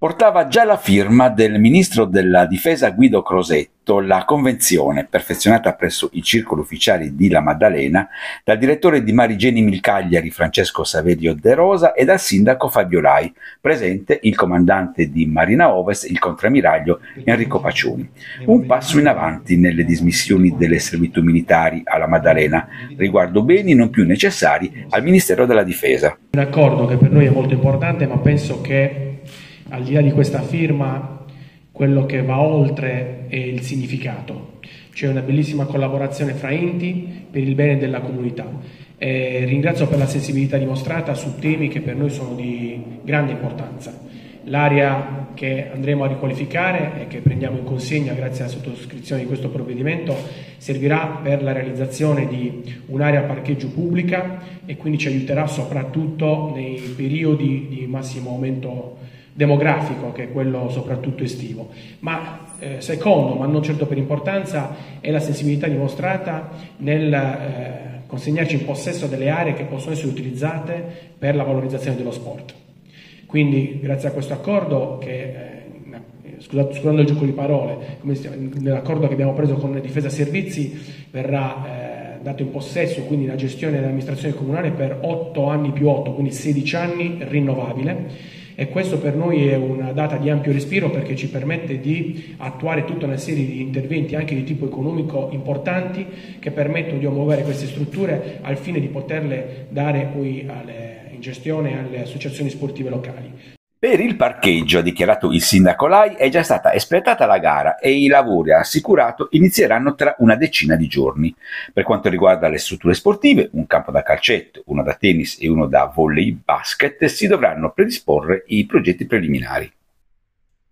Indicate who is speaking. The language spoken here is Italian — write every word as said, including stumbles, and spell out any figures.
Speaker 1: portava già la firma del ministro della difesa Guido Crosetto la convenzione, perfezionata presso i circoli ufficiali di La Maddalena, dal direttore di Marigeni Milcagliari Francesco Saverio De Rosa e dal sindaco Fabio Lai, presente il comandante di Marina Ovest, il contrammiraglio Enrico Paciuni. Un passo in avanti nelle dismissioni delle servitù militari alla Maddalena, riguardo beni non più necessari al Ministero della Difesa.
Speaker 2: Un accordo che per noi è molto importante, ma penso che al di là di questa firma quello che va oltre è il significato. C'è una bellissima collaborazione fra enti per il bene della comunità. E ringrazio per la sensibilità dimostrata su temi che per noi sono di grande importanza. L'area che andremo a riqualificare e che prendiamo in consegna grazie alla sottoscrizione di questo provvedimento servirà per la realizzazione di un'area parcheggio pubblica e quindi ci aiuterà soprattutto nei periodi di massimo aumento demografico, che è quello soprattutto estivo. Ma eh, secondo, ma non certo per importanza, è la sensibilità dimostrata nel eh, consegnarci in possesso delle aree che possono essere utilizzate per la valorizzazione dello sport. Quindi grazie a questo accordo che eh, scusate, scusando il gioco di parole, come nell'accordo che abbiamo preso con Difesa Servizi verrà eh, dato in possesso quindi la gestione dell'amministrazione comunale per otto anni più otto, quindi sedici anni rinnovabile. E questo per noi è una data di ampio respiro perché ci permette di attuare tutta una serie di interventi anche di tipo economico importanti che permettono di muovere queste strutture al fine di poterle dare poi alle, in gestione alle associazioni sportive locali.
Speaker 1: Per il parcheggio, ha dichiarato il sindaco Lai, è già stata espletata la gara e i lavori, ha assicurato, inizieranno tra una decina di giorni. Per quanto riguarda le strutture sportive, un campo da calcetto, uno da tennis e uno da volley basket, si dovranno predisporre i progetti preliminari.